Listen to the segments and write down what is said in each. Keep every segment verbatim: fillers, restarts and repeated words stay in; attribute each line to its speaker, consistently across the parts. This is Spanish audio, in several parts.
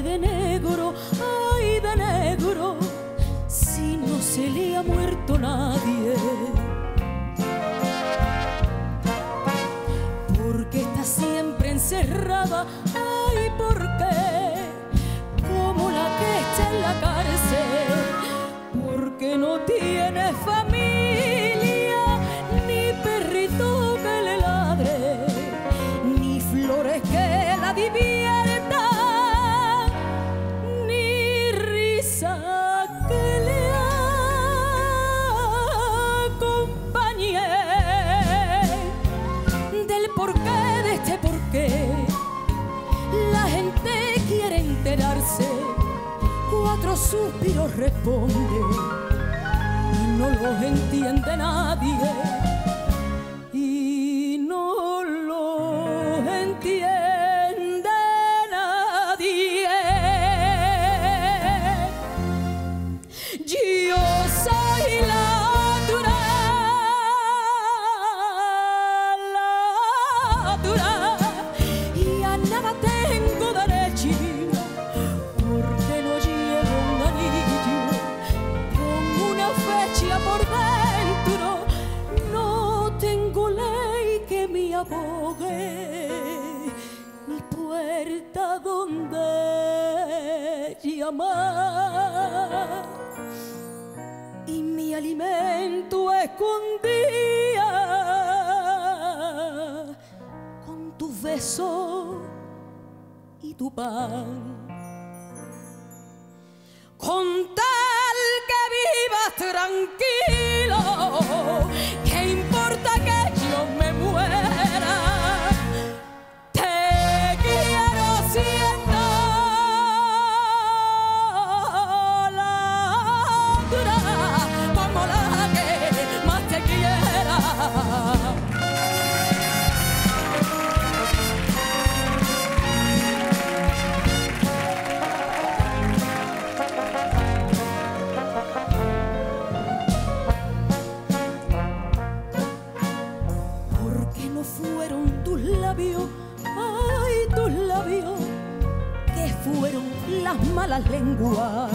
Speaker 1: de negro, ay de negro, si no se le ha muerto nadie. Porque está siempre encerrada, ay por qué, como la que está en la cárcel, porque no tiene familia, ni perrito que le ladre, ni flores que la diviertan, ni risa que le acompañe. Del porqué de este porqué la gente quiere enterarse, cuatro suspiros responde y no los entiende nadie, y no los entiende nadie. Yo soy la dura, la dura, y a nada tengo derecho, porque no llevo un anillo con una fecha por dentro. No tengo ley que me abogue, ni puerta donde llamar, y mi alimento escondía con tu beso y tu pan. Con tal que vivas tranquilo, ¿qué importa que yo me muera? Te quiero siendo la dura, como la que más te quiera. Fueron tus labios, ay tus labios, que fueron las malas lenguas,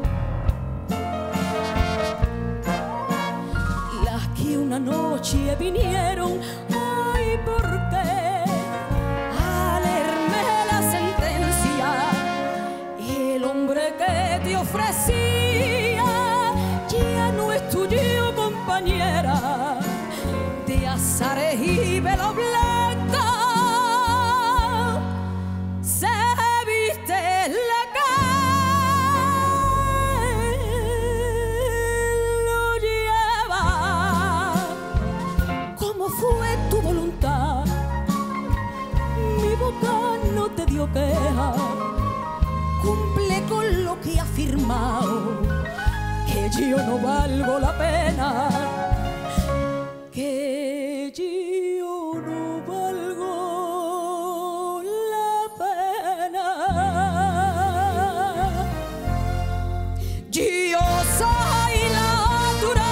Speaker 1: las que una noche vinieron, ay por qué, a leerme la sentencia, el hombre que te ofrecía ya no es tuyo, compañera, de azares y velo blanco, se viste la calle, lo lleva. ¿Cómo fue tu voluntad? Mi boca no te dio queja, cumple con lo que ha firmado, que yo no valgo la pena, que yo no valgo la pena. Yo soy la dura,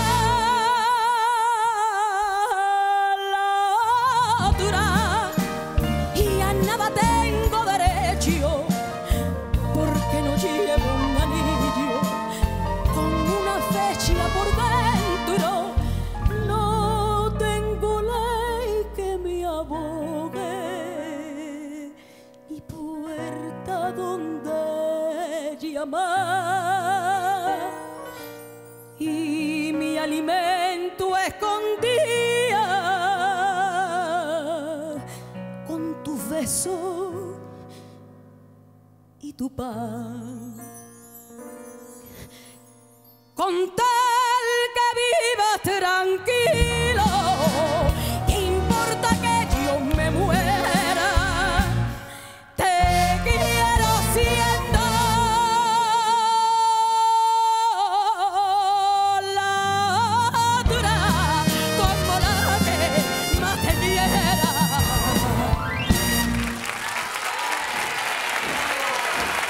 Speaker 1: la dura, y a nada tengo derecho, porque no llevo un anillo con una fecha por dentro. Donde llamar, y mi alimento escondía con tu beso y tu pan. Con tal